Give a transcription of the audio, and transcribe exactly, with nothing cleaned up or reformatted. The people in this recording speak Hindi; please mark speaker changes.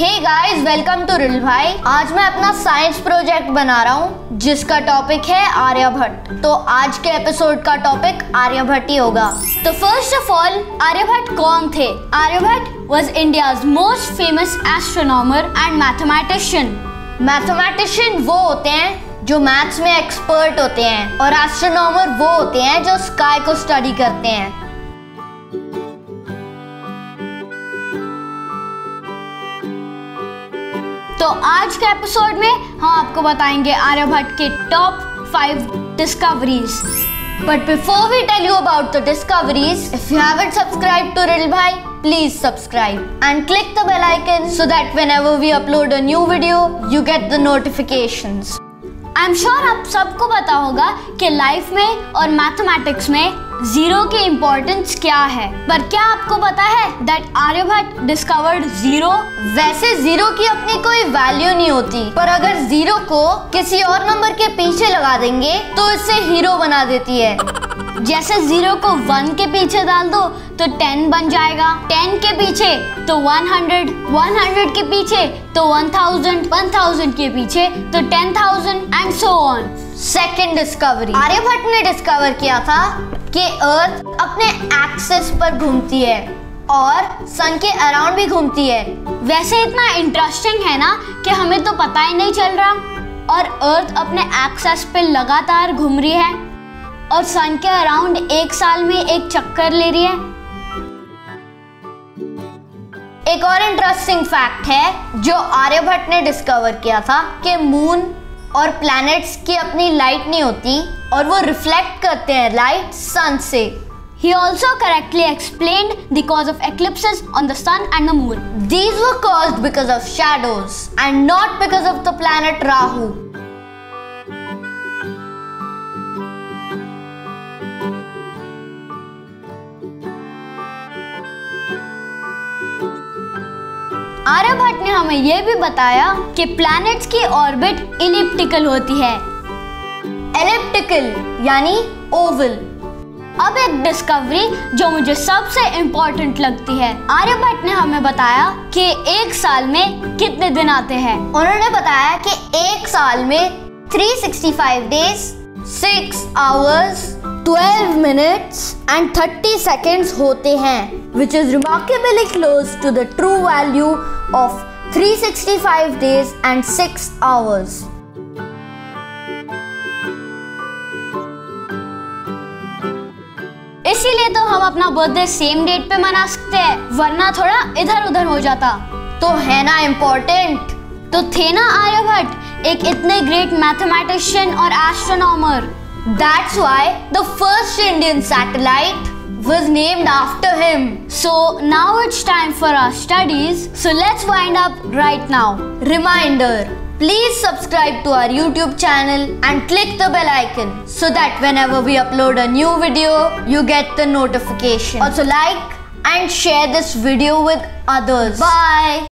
Speaker 1: हे गाइस, वेलकम टू रिल भाई। आज मैं अपना साइंस प्रोजेक्ट बना रहा हूँ जिसका टॉपिक है आर्यभट्ट। तो आज के एपिसोड का टॉपिक आर्यभट्ट ही होगा। तो फर्स्ट ऑफ ऑल, आर्यभट्ट कौन थे? Aryabhata was India's most famous astronomer and mathematician. Mathematician वो होते हैं जो मैथ्स में एक्सपर्ट होते हैं और एस्ट्रोनॉमर वो होते हैं जो स्काई को स्टडी करते हैं। तो आज के एपिसोड में हम आपको बताएंगे आर्यभट्ट के top five discoveries. But before we tell you about the discoveries, if you haven't subscribe to रिल भाई, please subscribe and click the bell icon so that whenever we upload a new video, you get the notifications. I am sure आप सबको पता होगा कि लाइफ में और मैथमेटिक्स में जीरो की इम्पोर्टेंस क्या है, पर क्या आपको पता है दैट आर्यभट्ट डिस्कवर्ड जीरो? वैसे जीरो की अपनी कोई वैल्यू नहीं होती, पर अगर जीरो को किसी और नंबर के पीछे लगा देंगे तो इससे हीरो बना देती है। जैसे जीरो को वन के पीछे डाल दो तो टेन बन जाएगा, टेन के पीछे तो वन हंड्रेड, वन हंड्रेड के पीछे तो वन थाउजेंड, वन थाउजेंड के पीछे तो ten thousand and so on. Second discovery, Aryabhata ने डिस्कवर किया था कि अर्थ अपने एक्सिस पर घूमती है और सन के अराउंड भी घूमती है। वैसे इतना इंटरेस्टिंग है ना कि हमें तो पता ही नहीं चल रहा, और अर्थ अपने एक्सिस पे लगातार घूम रही है और सन के अराउंड एक साल में एक चक्कर ले रही है। एक और इंटरेस्टिंग फैक्ट है जो आर्यभट्ट ने डिस्कवर किया था कि मून और प्लैनेट्स की अपनी लाइट नहीं होती और वो रिफ्लेक्ट करते हैं लाइट सन से। He also correctly explained the cause of eclipses on the sun and the moon. These were caused because of shadows and not because of the planet Rahu. Aryabhata ने हमें यह भी बताया कि प्लैनेट्स की ऑर्बिट इलिप्टिकल होती है। एलिप्टिकल यानी ओवल। अब एक डिस्कवरी जो मुझे सबसे इम्पोर्टेंट लगती है, आर्यभट्ट ने हमें बताया कि एक साल में कितने दिन आते हैं। उन्होंने बताया कि एक साल में three sixty five days, six hours, twelve minutes and thirty seconds होते हैं, which is remarkably close to the true value of three hundred sixty-five days and six hours. इसीलिए तो हम अपना बर्थडे सेम डेट पे मना सकते हैं, वरना थोड़ा इधर उधर हो जाता। तो है ना इम्पोर्टेंट। तो थे ना आर्यभट्ट एक इतने ग्रेट मैथमेटिशियन और astronomer. That's why the first Indian satellite was named after him. So now it's time for our studies. So let's wind up right now. Reminder, please subscribe to our YouTube channel and click the bell icon so that whenever we upload a new video, you get the notification. Also like and share this video with others. Bye.